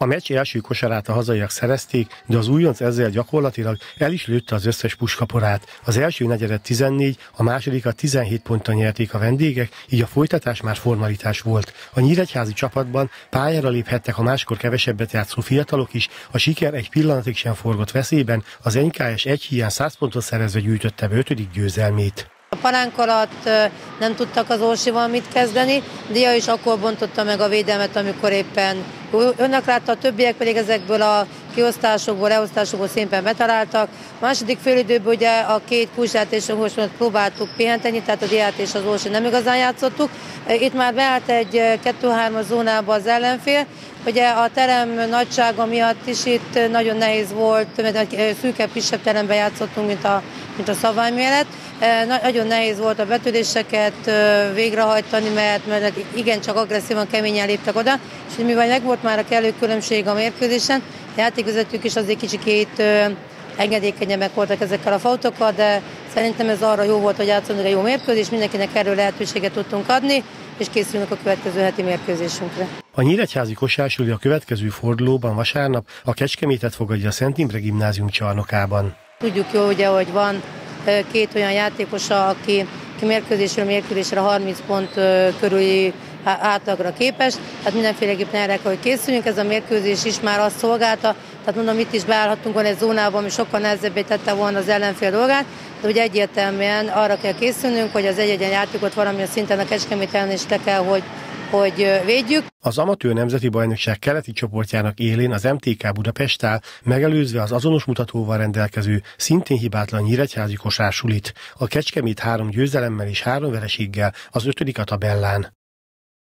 A meccs első kosarát a hazaiak szerezték, de az újonc ezzel gyakorlatilag el is lőtte az összes puskaporát. Az első negyedet 14, a másodikat 17 ponttal nyerték a vendégek, így a folytatás már formalitás volt. A nyíregyházi csapatban pályára léphettek a máskor kevesebbet játszó fiatalok is, a siker egy pillanatig sem forgott veszélyben, az NKS egy hiány 100 pontot szerezve gyűjtötte be 5. győzelmét. A palánk alatt nem tudtak az Orsival mit kezdeni, Dia is akkor bontotta meg a védelmet, amikor éppen önnek látta, a többiek pedig ezekből a kiosztásokból, leosztásokból szépen betaláltak. A második félidőben ugye a két kulcsjátékosot próbáltuk pihenteni, tehát a Diát és az Orsi nem igazán játszottuk. Itt már beállt egy 2-3-as zónába az ellenfél. Ugye a terem nagysága miatt is itt nagyon nehéz volt, mert egy szűkebb, kisebb teremben játszottunk, mint a szabvány mellett. Nagyon nehéz volt a betöréseket végrehajtani, mert igencsak agresszívan, keményen léptek oda, és mivel megvolt már a kellő különbség a mérkőzésen, a játékvezetők is azért kicsikét engedékenyebbek voltak ezekkel a fautokkal, de szerintem ez arra jó volt, hogy játszunk egy jó mérkőzés, mindenkinek erről lehetőséget tudtunk adni, és készülünk a következő heti mérkőzésünkre. A nyíregyházi kosársuli a következő fordulóban vasárnap a Kecskemétet fogadja a Szent Imre Gimnázium csarnokában. Tudjuk jó, ugye, hogy van két olyan játékosa, aki mérkőzésről mérkőzésre 30 pont körüli átlagra képes, tehát mindenféleképpen erre kell, hogy készüljünk, ez a mérkőzés is már azt szolgálta, tehát mondom, itt is beállhattunk volna egy zónában, ami sokkal nehezebbé tette volna az ellenfél dolgát, de ugye egyértelműen arra kell készülnünk, hogy az egy-egy játékot valamilyen szinten a Kecskemét ellen is le kell, hogy védjük. Az amatőr nemzeti bajnokság keleti csoportjának élén az MTK Budapest áll, megelőzve az azonos mutatóval rendelkező, szintén hibátlan nyíregyházi kosársulit. A Kecskemét 3 győzelemmel és 3 vereséggel az 5. a tabellán.